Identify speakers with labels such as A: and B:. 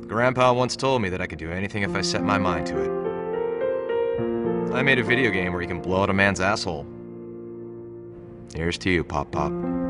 A: Grandpa once told me that I could do anything if I set my mind to it. I made a video game where you can blow out a man's asshole. Here's to you, Pop Pop.